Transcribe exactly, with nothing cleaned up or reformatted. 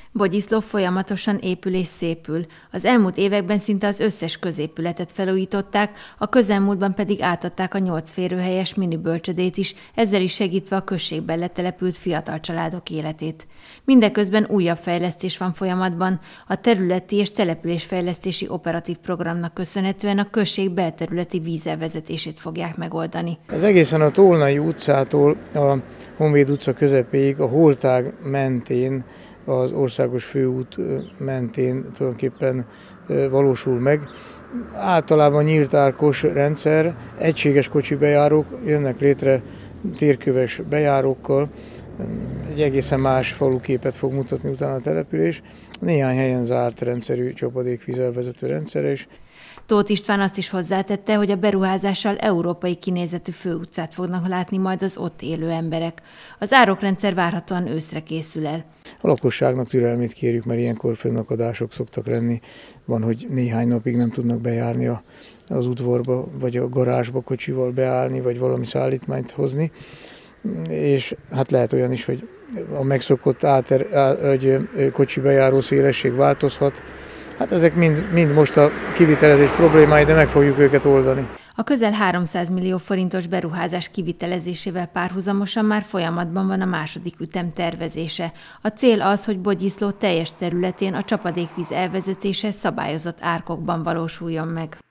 Bogyiszló folyamatosan épül és szépül. Az elmúlt években szinte az összes középületet felújították, a közelmúltban pedig átadták a nyolc férőhelyes minibölcsödét is, ezzel is segítve a községben letelepült fiatal családok életét. Mindeközben újabb fejlesztés van folyamatban. A területi és településfejlesztési operatív programnak köszönhetően a község belterületi vízelvezetését fogják megoldani. Ez egészen a Tolnai utcától a Honvéd utca közepéig, a holtág mentén, az országos főút mentén tulajdonképpen valósul meg. Általában nyílt árkos rendszer, egységes kocsi bejárók jönnek létre térköves bejárókkal, egy egészen más faluképet fog mutatni utána a település. Néhány helyen zárt rendszerű csapadékvízelvezető rendszer is. Tóth István azt is hozzátette, hogy a beruházással európai kinézetű főutcát fognak látni majd az ott élő emberek. Az árokrendszer várhatóan őszre készül el. A lakosságnak türelmét kérjük, mert ilyenkor fönnakadások szoktak lenni. Van, hogy néhány napig nem tudnak bejárni a, az udvarba, vagy a garázsba kocsival beállni, vagy valami szállítmányt hozni. És hát lehet olyan is, hogy a megszokott áter, egy kocsi bejáró szélesség változhat. Hát ezek mind, mind most a kivitelezés problémái, de meg fogjuk őket oldani. A közel háromszáz millió forintos beruházás kivitelezésével párhuzamosan már folyamatban van a második ütem tervezése. A cél az, hogy Bogyiszló teljes területén a csapadékvíz elvezetése szabályozott árkokban valósuljon meg.